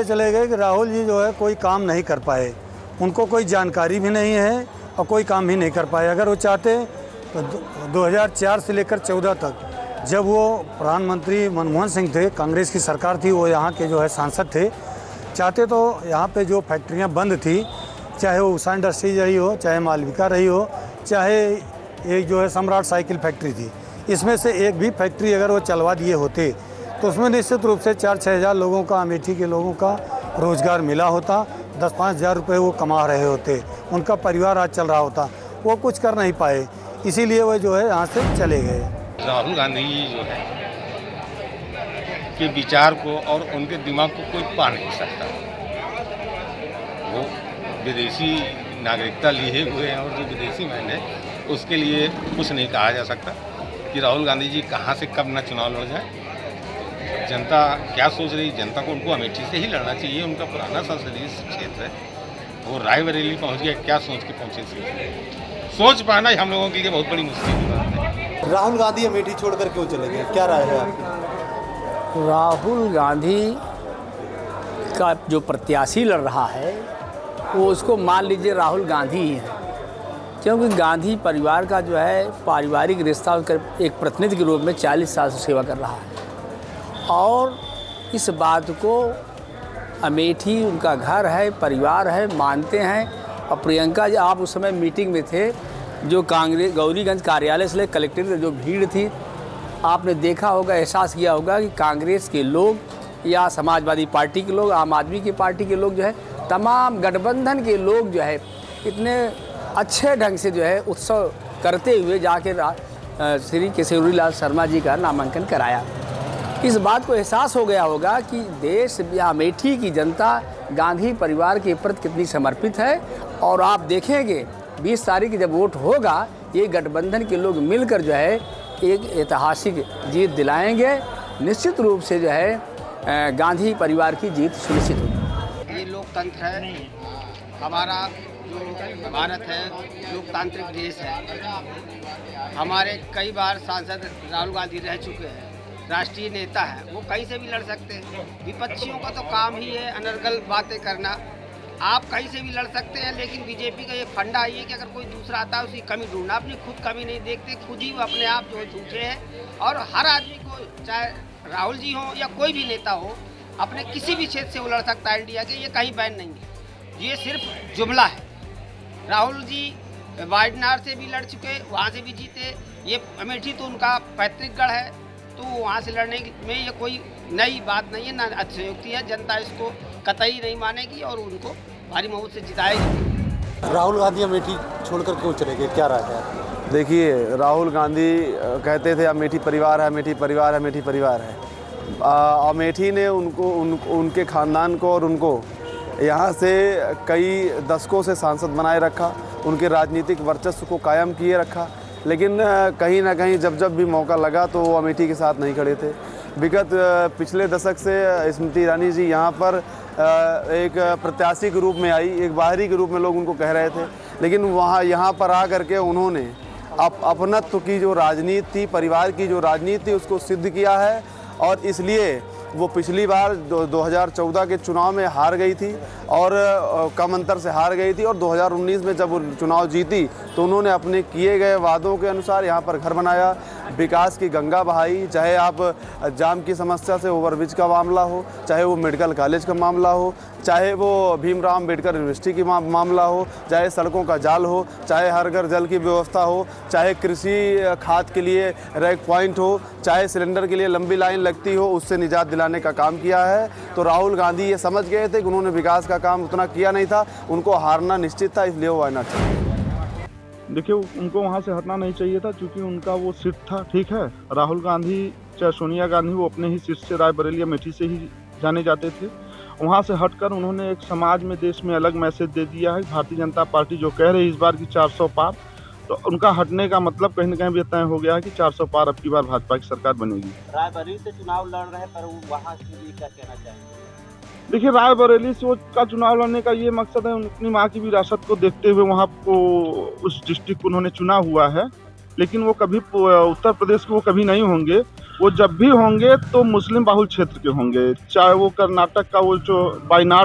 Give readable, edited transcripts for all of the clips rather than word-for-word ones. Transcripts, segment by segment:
इसलिए चले गए कि राहुल जी जो है कोई काम नहीं कर पाए, उनको कोई जानकारी भी नहीं है और कोई काम भी नहीं कर पाए। अगर वो चाहते तो 2004 से लेकर 14 तक जब वो प्रधानमंत्री मनमोहन सिंह थे, कांग्रेस की सरकार थी, वो यहाँ के जो है सांसद थे, चाहते तो यहाँ पे जो फैक्ट्रियाँ बंद थी, चाहे वो उषा इंडस्ट्रीज रही हो, चाहे मालविका रही हो, चाहे एक जो है सम्राट साइकिल फैक्ट्री थी, इसमें से एक भी फैक्ट्री अगर वो चलवा दिए होते तो उसमें निश्चित रूप से 4-6 हज़ार लोगों का, अमेठी के लोगों का रोज़गार मिला होता, 10-5 हज़ार रुपये वो कमा रहे होते, उनका परिवार आज चल रहा होता। वो कुछ कर नहीं पाए, इसीलिए वो जो है यहाँ से चले गए। राहुल गांधी जी जो है के विचार को और उनके दिमाग को कोई पा नहीं सकता। वो विदेशी नागरिकता लिए हुए हैं और जो विदेशी मैन है उसके लिए कुछ नहीं कहा जा सकता कि राहुल गांधी जी कहाँ से कब ना चुनाव लड़ जाए। जनता क्या सोच रही, जनता को उनको अमेठी से ही लड़ना चाहिए, उनका पुराना संसदीय क्षेत्र है। वो रायबरेली पहुँच गया, क्या सोच के पहुँचे, सोच पाना ही हम लोगों के लिए बहुत बड़ी मुश्किल की बात है। राहुल गांधी अमेठी छोड़कर क्यों चले गए, क्या राय है आपकी? राहुल गांधी का जो प्रत्याशी लड़ रहा है वो उसको मान लीजिए राहुल गांधी ही है, क्योंकि गांधी परिवार का जो है पारिवारिक रिश्ता एक प्रतिनिधि के रूप में 40 साल से सेवा कर रहा है और इस बात को अमेठी उनका घर है, परिवार है, मानते हैं। और प्रियंका जी, आप उस समय मीटिंग में थे, जो कांग्रेस गौरीगंज कार्यालय से कलेक्ट्रेट में जो भीड़ थी, आपने देखा होगा, एहसास किया होगा कि कांग्रेस के लोग या समाजवादी पार्टी के लोग, आम आदमी की पार्टी के लोग जो है, तमाम गठबंधन के लोग जो है इतने अच्छे ढंग से जो है उत्सव करते हुए जाके श्री किशोरीलाल शर्मा जी का नामांकन कराया। इस बात को एहसास हो गया होगा कि देश या अमेठी की जनता गांधी परिवार के प्रति कितनी समर्पित है। और आप देखेंगे 20 तारीख जब वोट होगा, ये गठबंधन के लोग मिलकर जो है एक ऐतिहासिक जीत दिलाएंगे। निश्चित रूप से जो है गांधी परिवार की जीत सुनिश्चित होगी। ये लोकतंत्र है, हमारा जो भारत है लोकतांत्रिक देश है। हमारे कई बार सांसद राहुल गांधी रह चुके हैं, राष्ट्रीय नेता है, वो कहीं से भी लड़ सकते हैं। विपक्षियों का तो काम ही है अनर्गल बातें करना। आप कहीं से भी लड़ सकते हैं, लेकिन बीजेपी का ये फंडा ये कि अगर कोई दूसरा आता है उसकी कमी ढूंढना, अपनी खुद कमी नहीं देखते, खुद ही वो अपने आप जो है झूठे हैं। और हर आदमी को, चाहे राहुल जी हो या कोई भी नेता हो, अपने किसी भी क्षेत्र से वो लड़ सकता है इंडिया के, ये कहीं बैन नहीं है, ये सिर्फ जुमला है। राहुल जी वायनाड से भी लड़ चुके, वहाँ से भी जीते। ये अमेठी तो उनका पैतृक गढ़ है, तो वहाँ से लड़ने में ये कोई नई बात नहीं है, ना अतिशयोक्ति है। जनता इसको कतई नहीं मानेगी और उनको भारी बहुमत से जिताएगी। राहुल गांधी अमेठी छोड़कर क्यों चले गए, क्या राय है? देखिए, राहुल गांधी कहते थे अमेठी परिवार है, अमेठी परिवार है, अमेठी परिवार है। अमेठी ने उनके ख़ानदान को और उनको यहाँ से कई दशकों से सांसद बनाए रखा, उनके राजनीतिक वर्चस्व को कायम किए रखा। लेकिन कहीं ना कहीं जब भी मौका लगा तो वो अमेठी के साथ नहीं खड़े थे। विगत पिछले दशक से स्मृति ईरानी जी यहाँ पर एक प्रत्याशी के रूप में आई, एक बाहरी के रूप में लोग उनको कह रहे थे, लेकिन यहाँ पर आ करके उन्होंने अपनत्व की जो राजनीति थी, परिवार की जो राजनीति थी, उसको सिद्ध किया है। और इसलिए वो पिछली बार 2014 के चुनाव में हार गई थी और कम अंतर से हार गई थी, और 2019 में जब चुनाव जीती तो उन्होंने अपने किए गए वादों के अनुसार यहाँ पर घर बनाया, विकास की गंगा बहाई। चाहे आप जाम की समस्या से ओवरब्रिज का मामला हो, चाहे वो मेडिकल कॉलेज का मामला हो, चाहे वो भीमराव अम्बेडकर यूनिवर्सिटी की मामला हो, चाहे सड़कों का जाल हो, चाहे हर घर जल की व्यवस्था हो, चाहे कृषि खाद के लिए रैक पॉइंट हो, चाहे सिलेंडर के लिए लंबी लाइन लगती हो, उससे निजात दिलाने का काम किया है। तो राहुल गांधी ये समझ गए थे कि उन्होंने विकास का काम उतना किया नहीं था, उनको हारना निश्चित था, इसलिए वो वायनाड चले गए। देखिए, उनको वहाँ से हटना नहीं चाहिए था, क्योंकि उनका वो सीट था। ठीक है, राहुल गांधी चाहे सोनिया गांधी, वो अपने ही सीट से रायबरेली अमेठी से ही जाने जाते थे। वहाँ से हटकर उन्होंने एक समाज में, देश में अलग मैसेज दे दिया है। भारतीय जनता पार्टी जो कह रही है इस बार की 400 पार, तो उनका हटने का मतलब कहीं न कहीं भी तय हो गया है कि 400 पार अब की बार भाजपा की सरकार बनेगी। रायबरेली से चुनाव लड़ रहे हैं, पर वहाँ के लिए क्या कहना चाहेंगे? देखिए, रायबरेली से का चुनाव लड़ने का ये मकसद है, अपनी माँ की विरासत को देखते हुए वहाँ को उस डिस्ट्रिक्ट को उन्होंने चुना हुआ है। लेकिन वो कभी उत्तर प्रदेश को वो कभी नहीं होंगे। वो जब भी होंगे तो मुस्लिम बाहुल क्षेत्र के होंगे, चाहे वो कर्नाटक का वो जो वायनाड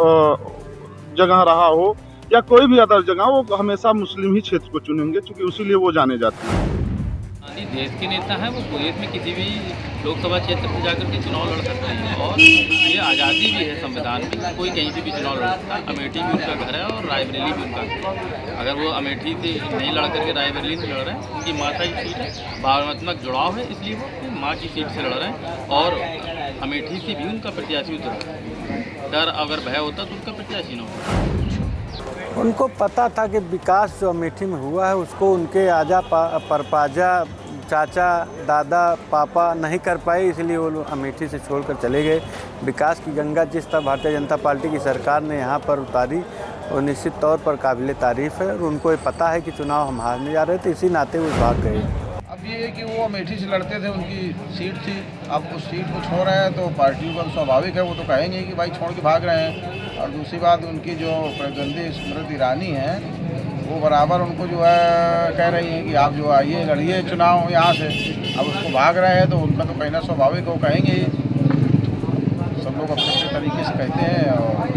जगह रहा हो या कोई भी अदर जगह, वो हमेशा मुस्लिम ही क्षेत्र को चुनेंगे, क्योंकि उसी लिए वो जाने जाते हैं। देश के नेता हैं, वो देश में किसी भी लोकसभा क्षेत्र से जाकर के चुनाव लड़ सकते हैं और ये आज़ादी भी है संविधान में, कोई कहीं से भी चुनाव लड़ सकता है। अमेठी भी उनका घर है और रायबरेली भी उनका घर है। अगर वो अमेठी से नहीं लड़ करके रायबरेली से लड़ रहे हैं, उनकी माता की सीट है, भावनात्मक जुड़ाव है, इसलिए वो अपनी माँ की सीट से लड़ रहे हैं और अमेठी से भी उनका प्रत्याशी उतरा है। डर अगर भय होता तो उनका प्रत्याशी न होता। उनको पता था कि विकास जो अमेठी में हुआ है उसको उनके आजा परपाजा चाचा दादा पापा नहीं कर पाए, इसलिए वो लोग अमेठी से छोड़कर चले गए। विकास की गंगा जिस तरह भारतीय जनता पार्टी की सरकार ने यहाँ पर उतारी वो निश्चित तौर पर काबिल तारीफ़ है और उनको ये पता है कि चुनाव हम हारने जा रहे थे, इसी नाते वो भाग गए। अब ये है कि वो अमेठी से लड़ते थे, उनकी सीट थी, अब उस सीट को छोड़ रहे हैं तो पार्टी का स्वाभाविक है, वो तो कहेंगे कि भाई छोड़ के भाग रहे हैं। और दूसरी बात, उनकी जो प्रतिद्वंदी स्मृति ईरानी है वो बराबर उनको जो है कह रही हैं कि आप जो आइए लड़िए चुनाव यहाँ से। अब उसको भाग रहे हैं तो उनका तो कहना स्वाभाविक है, वो कहेंगे ही। सब लोग अपने अपने तरीके से कहते हैं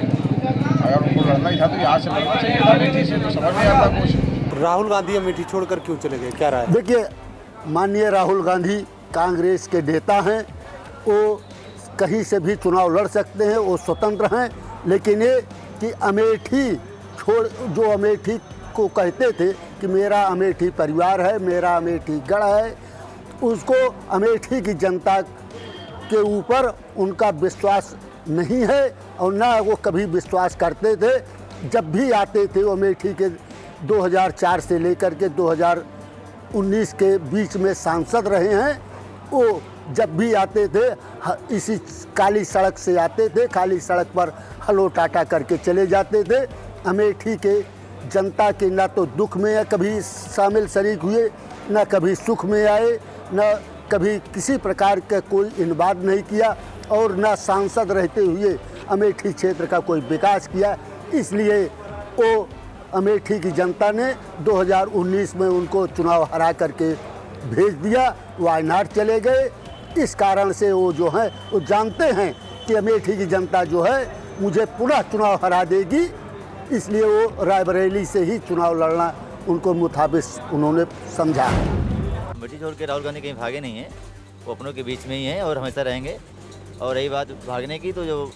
और अगर उनको लड़ना ही था तो यहाँ से लड़ना चाहिए था, अमेठी से, तो समझ नहीं आता कुछ। राहुल गांधी अमेठी छोड़कर क्यों चले गए, क्या राय? देखिए, माननीय राहुल गांधी कांग्रेस के नेता हैं, वो कहीं से भी चुनाव लड़ सकते हैं, वो स्वतंत्र हैं। लेकिन ये कि अमेठी छोड़, जो अमेठी को कहते थे कि मेरा अमेठी परिवार है, मेरा अमेठी गढ़ है, उसको अमेठी की जनता के ऊपर उनका विश्वास नहीं है और ना वो कभी विश्वास करते थे। जब भी आते थे वो अमेठी के 2004 से लेकर के 2019 के बीच में सांसद रहे हैं। वो जब भी आते थे इसी काली सड़क से आते थे, खाली सड़क पर हलो टाटा करके चले जाते थे। अमेठी के जनता के ना तो दुख में कभी शामिल शरीक हुए, ना कभी सुख में आए, ना कभी किसी प्रकार का कोई इन्वाद नहीं किया और ना सांसद रहते हुए अमेठी क्षेत्र का कोई विकास किया। इसलिए वो अमेठी की जनता ने 2019 में उनको चुनाव हरा करके भेज दिया, वायनाड चले गए। इस कारण से वो जो है वो जानते हैं कि अमेठी की जनता जो है मुझे पुनः चुनाव हरा देगी, इसलिए वो रायबरेली से ही चुनाव लड़ना उनको मुताबिक उन्होंने समझा। अमेठी छोड़ के राहुल गांधी कहीं भागे नहीं हैं, वो अपनों के बीच में ही हैं और हमेशा रहेंगे। और रही बात भागने की, तो जो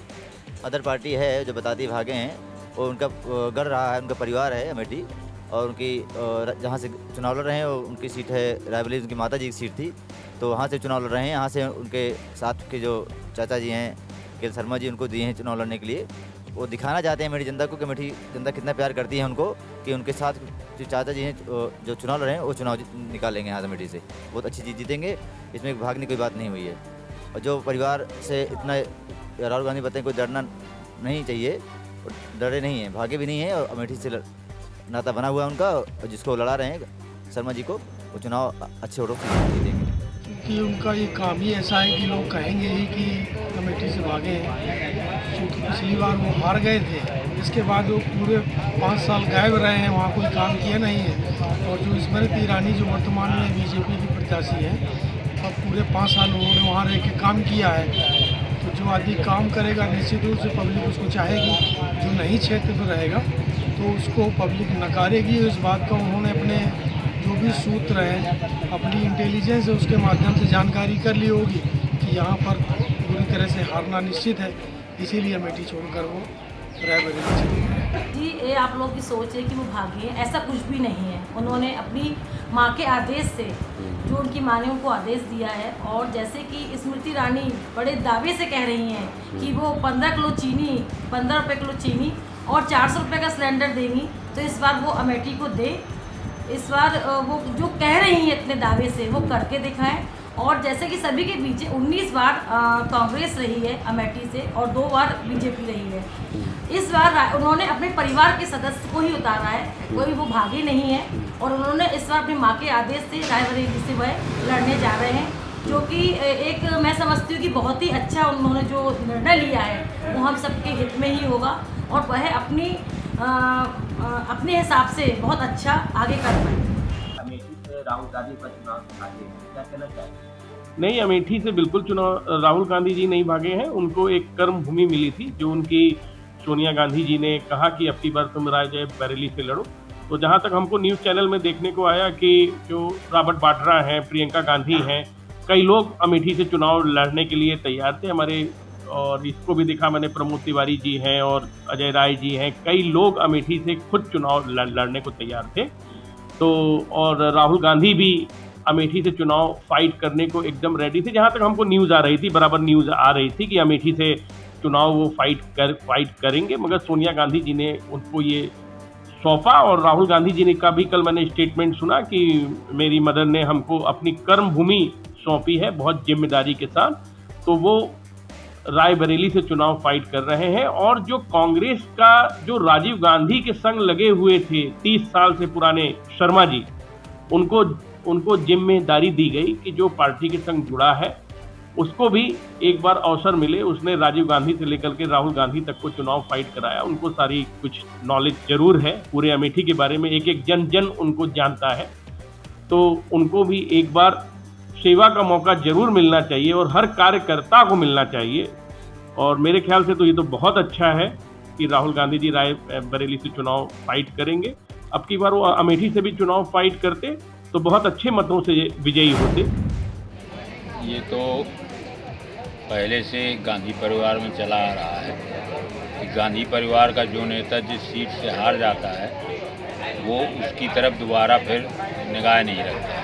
अदर पार्टी है जो बताती भागे हैं, वो उनका गढ़ रहा है, उनका परिवार है अमेठी, और उनकी जहाँ से चुनाव लड़ रहे हैं वो उनकी सीट है रायबरेली, उनकी माता जी की सीट थी, तो वहाँ से चुनाव लड़ रहे हैं। यहाँ से उनके साथ के जो चाचा जी हैं के शर्मा जी, उनको दिए हैं चुनाव लड़ने के लिए। वो दिखाना चाहते हैं मेरी जनता को कि मेरी जनता कितना प्यार करती है उनको, कि उनके साथ जो चाचा जी हैं जो चुनाव लड़ रहे हैं वो चुनाव निकालेंगे यहाँ अमेठी से, बहुत अच्छी चीज़ जीतेंगे। इसमें भागने की कोई बात नहीं हुई है। और जो परिवार से इतना राहुल गांधी बताएं कोई डरना नहीं चाहिए, डरे नहीं हैं, भागे भी नहीं हैं, और अमेठी से नाता बना हुआ है उनका, और जिसको लड़ा रहे हैं शर्मा जी को, वो चुनाव अच्छे वोटों से जीतेंगे। क्योंकि उनका ये काम ही ऐसा है कि लोग कहेंगे ही कि अमेठी से भागे हैं, क्योंकि पिछली बार वो हार गए थे, इसके बाद वो पूरे 5 साल गायब रहे हैं, वहाँ कोई काम किया नहीं है। और जो स्मृति ईरानी जो वर्तमान में बीजेपी की प्रत्याशी है, अब पूरे 5 साल उन्होंने वहाँ रह के काम किया है। तो जो आदमी काम करेगा निश्चित रूप से पब्लिक उसको चाहेगी, जो नहीं क्षेत्र पर रहेगा तो उसको पब्लिक नकारेगी। इस बात का उन्होंने अपने जो भी सूत्र हैं, अपनी इंटेलिजेंस है उसके माध्यम से जानकारी कर ली होगी कि यहाँ पर पूरी तरह से हारना निश्चित है, इसीलिए अमेठी छोड़कर वो रायबरेली चले गए। जी, ये आप लोग की सोच है कि वो भागे हैं, ऐसा कुछ भी नहीं है। उन्होंने अपनी माँ के आदेश से, जो उनकी माँ ने उनको आदेश दिया है, और जैसे कि स्मृति ईरानी बड़े दावे से कह रही हैं कि वो 15 किलो चीनी, 15 रुपये किलो चीनी और 400 रुपये का सिलेंडर देंगी, तो इस बार वो अमेठी को दे। इस बार वो जो कह रही हैं इतने दावे से वो करके दिखाएं। और जैसे कि सभी के बीच 19 बार कांग्रेस रही है अमेठी से और 2 बार बीजेपी रही है। इस बार उन्होंने अपने परिवार के सदस्य को ही उतारा है, कोई वो भागे नहीं है। और उन्होंने इस बार अपनी माँ के आदेश से रायबरेली से वह लड़ने जा रहे हैं, जो कि एक मैं समझती हूँ कि बहुत ही अच्छा उन्होंने जो निर्णय लिया है वो हम सबके हित में ही होगा, और वह अपने हिसाब से बहुत अच्छा आगे कर पाएंगे। अमेठी से राहुल गांधी पर चुनाव आगे क्या कहना चाहिए? नहीं, अमेठी से बिल्कुल चुनाव राहुल गांधी जी नहीं भागे हैं। उनको एक कर्म भूमि मिली थी, जो उनकी सोनिया गांधी जी ने कहा कि अब की बार तुम रायबरेली से लड़ो। तो जहां तक हमको न्यूज़ चैनल में देखने को आया कि जो रॉबर्ट वाड्रा हैं, प्रियंका गांधी हैं, कई लोग अमेठी से चुनाव लड़ने के लिए तैयार थे हमारे। और इसको भी दिखा मैंने, प्रमोद तिवारी जी हैं और अजय राय जी हैं, कई लोग अमेठी से खुद चुनाव लड़ने को तैयार थे। तो और राहुल गांधी भी अमेठी से चुनाव फाइट करने को एकदम रेडी थे। जहां तक हमको न्यूज़ आ रही थी, बराबर न्यूज़ आ रही थी कि अमेठी से चुनाव वो फाइट करेंगे, मगर सोनिया गांधी जी ने उनको ये सौंपा। और राहुल गांधी जी ने का भी कल मैंने स्टेटमेंट सुना कि मेरी मदर ने हमको अपनी कर्म भूमि सौंपी है बहुत जिम्मेदारी के साथ। तो वो रायबरेली से चुनाव फाइट कर रहे हैं। और जो कांग्रेस का जो राजीव गांधी के संग लगे हुए थे 30 साल से पुराने शर्मा जी, उनको जिम्मेदारी दी गई कि जो पार्टी के संग जुड़ा है उसको भी एक बार अवसर मिले। उसने राजीव गांधी से लेकर के राहुल गांधी तक को चुनाव फाइट कराया। उनको सारी कुछ नॉलेज जरूर है पूरे अमेठी के बारे में, एक एक जन उनको जानता है। तो उनको भी एक बार सेवा का मौका जरूर मिलना चाहिए और हर कार्यकर्ता को मिलना चाहिए। और मेरे ख्याल से तो ये तो बहुत अच्छा है कि राहुल गांधी जी रायबरेली से चुनाव फाइट करेंगे। अब की बार वो अमेठी से भी चुनाव फाइट करते तो बहुत अच्छे मतों से विजयी होते। ये तो पहले से गांधी परिवार में चला आ रहा है कि गांधी परिवार का जो नेता जिस सीट से हार जाता है वो उसकी तरफ दोबारा फिर निगाह नहीं रखता।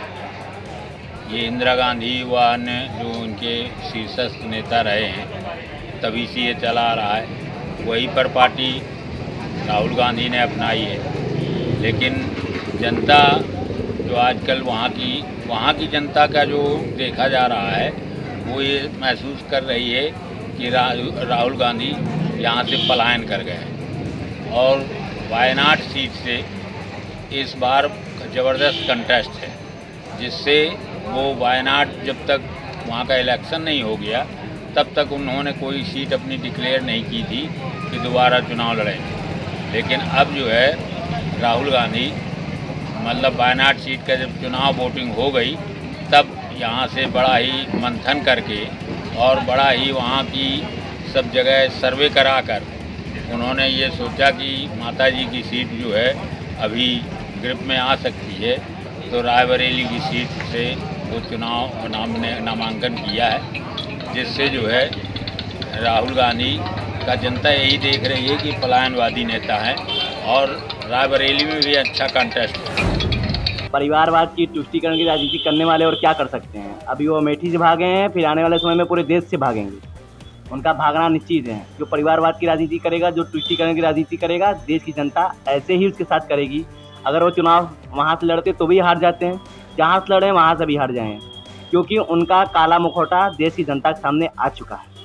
ये इंदिरा गांधी व अन्य जो उनके शीर्षस्थ नेता रहे हैं तभी से ये चला आ रहा है। वही पर पार्टी राहुल गांधी ने अपनाई है। लेकिन जनता जो आजकल वहाँ की जनता का जो देखा जा रहा है वो ये महसूस कर रही है कि राहुल गांधी यहाँ से पलायन कर गए। और वायनाड सीट से इस बार ज़बरदस्त कंटेस्ट है, जिससे वो वायनाड जब तक वहाँ का इलेक्शन नहीं हो गया तब तक उन्होंने कोई सीट अपनी डिक्लेयर नहीं की थी कि दोबारा चुनाव लड़ेंगे। लेकिन अब जो है राहुल गांधी मतलब वायनाड सीट का जब चुनाव वोटिंग हो गई तब यहाँ से बड़ा ही मंथन करके और बड़ा ही वहाँ की सब जगह सर्वे कराकर उन्होंने ये सोचा कि माताजी की सीट जो है अभी ग्रिप में आ सकती है। तो रायबरेली की सीट से वो चुनाव नामांकन किया है, जिससे जो है राहुल गांधी का जनता यही देख रही है कि पलायनवादी नेता हैं और रायबरेली में भी अच्छा कंटेस्ट है। परिवारवाद की तुष्टीकरण की राजनीति करने वाले और क्या कर सकते हैं। अभी वो अमेठी से भागे हैं, फिर आने वाले समय में पूरे देश से भागेंगे। उनका भागना निश्चित है। जो परिवारवाद की राजनीति करेगा, जो तुष्टीकरण की राजनीति करेगा, देश की जनता ऐसे ही उसके साथ करेगी। अगर वो चुनाव वहाँ से लड़ते तो भी हार जाते हैं, जहाँ से लड़े वहाँ से भी हार जाएँ, क्योंकि उनका काला मुखौटा देश की जनता के सामने आ चुका है।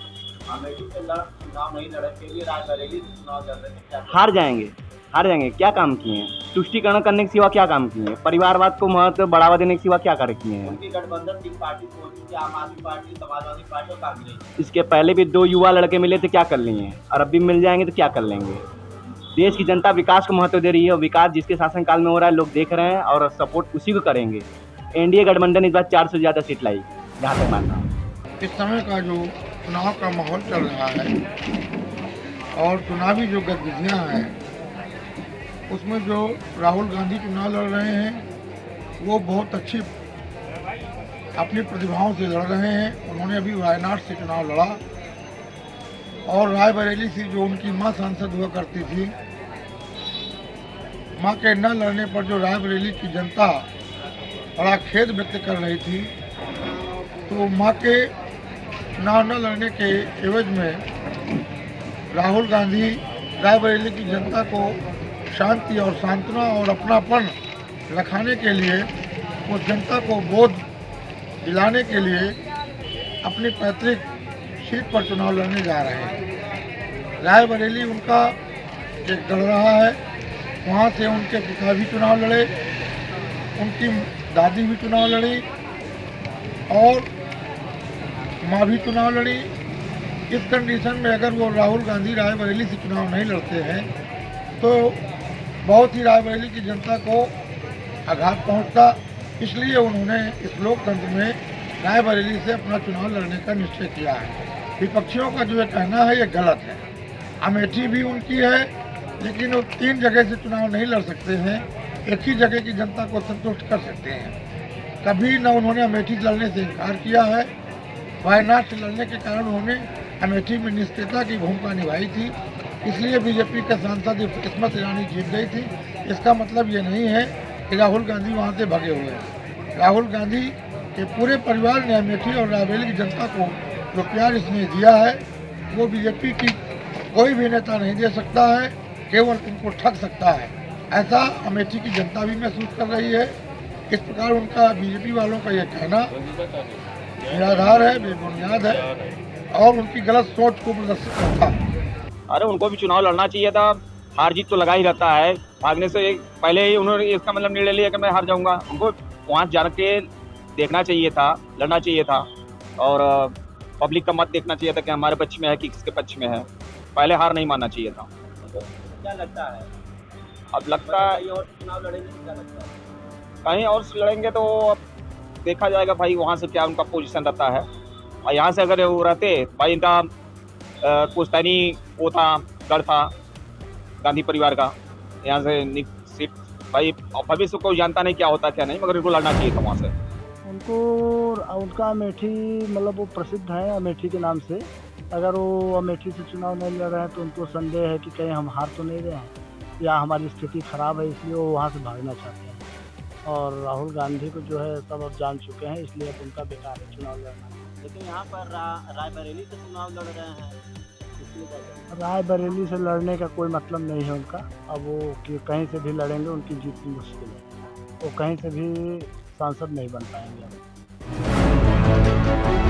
हार जाएंगे। क्या काम किए हैं? तुष्टीकरण करने के सिवा क्या काम किए हैं? परिवारवाद को महत्व बढ़ावा देने के सिवा क्या कर किए हैं? इसके पहले भी 2 युवा लड़के मिले थे, क्या कर लिए हैं? और अब भी मिल जाएंगे तो क्या कर लेंगे? देश की जनता विकास को महत्व दे रही है और विकास जिसके शासनकाल में हो रहा है लोग देख रहे हैं और सपोर्ट उसी को करेंगे। एनडीए गठबंधन इस बार 400 से ज़्यादा सीट लाई, जहाँ तक मानना है। इस समय का जो चुनाव का माहौल चल रहा है और चुनावी जो गतिविधियाँ हैं उसमें जो राहुल गांधी चुनाव लड़ रहे हैं वो बहुत अच्छी अपनी प्रतिभाओं से लड़ रहे हैं। उन्होंने अभी वायनाड से चुनाव लड़ा और रायबरेली से जो उनकी मां सांसद हुआ करती थी, मां के न लड़ने पर जो रायबरेली की जनता बड़ा खेद व्यक्त कर रही थी, तो मां के चुनाव न लड़ने के एवज में राहुल गांधी रायबरेली की जनता को शांति और सांत्वना और अपनापन रखाने के लिए, उस जनता को बोध दिलाने के लिए अपनी पैतृक सीट पर चुनाव लड़ने जा रहे हैं। रायबरेली उनका एक गढ़ रहा है, वहाँ से उनके पिता भी चुनाव लड़े, उनकी दादी भी चुनाव लड़ी और माँ भी चुनाव लड़ी। इस कंडीशन में अगर वो राहुल गांधी रायबरेली से चुनाव नहीं लड़ते हैं तो बहुत ही रायबरेली की जनता को आघात पहुंचता। इसलिए उन्होंने इस लोकतंत्र में रायबरेली से अपना चुनाव लड़ने का निश्चय किया है। विपक्षियों का जो ये कहना है ये गलत है। अमेठी भी उनकी है, लेकिन वो 3 जगह से चुनाव नहीं लड़ सकते हैं, एक ही जगह की जनता को संतुष्ट कर सकते हैं। कभी न उन्होंने अमेठी से लड़ने से इनकार किया है। वायनाड से लड़ने के कारण उन्होंने अमेठी में निष्क्रियता की भूमिका निभाई थी, इसलिए बीजेपी के सांसद स्मृति ईरानी जीत गई थी। इसका मतलब ये नहीं है कि राहुल गांधी वहाँ से भगे हुए हैं। राहुल गांधी के पूरे परिवार ने अमेठी और रायबरेली की जनता को जो प्यार इसने दिया है वो बीजेपी की कोई भी नेता नहीं दे सकता है, केवल इनको ठग सकता है। ऐसा अमेठी की जनता भी महसूस कर रही है। इस प्रकार उनका बीजेपी वालों का ये कहना निराधार है, बेबुनियाद है और उनकी गलत सोच को प्रदर्शित करता है। अरे उनको भी चुनाव लड़ना चाहिए था, हार जीत तो लगा ही रहता है। भागने से पहले ही उन्होंने इसका मतलब निर्णय लिया कि मैं हार जाऊंगा। उनको वहाँ जाके देखना चाहिए था, लड़ना चाहिए था और पब्लिक का मत देखना चाहिए था कि हमारे पक्ष में है कि किसके पक्ष में है। पहले हार नहीं मानना चाहिए था। क्या लगता है अब लगता है और चुनाव लड़ेंगे, क्या लगता है कहीं और से लड़ेंगे तो अब देखा जाएगा भाई वहाँ से क्या उनका पोजीशन रहता है। और यहाँ से अगर वो रहते भाई इनका पुश्तैनी वो था, गढ़ था गांधी परिवार का, यहाँ से सीट भाई भविष्य को जानता नहीं क्या होता क्या नहीं, मगर इनको लड़ना चाहिए था वहाँ से। उनको उनका अमेठी मतलब वो प्रसिद्ध है अमेठी के नाम से। अगर वो अमेठी से चुनाव नहीं लड़ रहे हैं तो उनको संदेह है कि कहीं हम हार तो नहीं रहे हैं या हमारी स्थिति खराब है, इसलिए वो वहाँ से भागना चाहते हैं। और राहुल गांधी को जो है सब अब जान चुके हैं, इसलिए अब उनका बेकार है चुनाव लड़ना। लेकिन यहाँ पर रायबरेली से चुनाव लड़ रहे हैं, रायबरेली से लड़ने का कोई मतलब नहीं है उनका। अब वो कि कहीं से भी लड़ेंगे उनकी जीत मुश्किल है, वो कहीं से भी सांसद नहीं बन पाएंगे।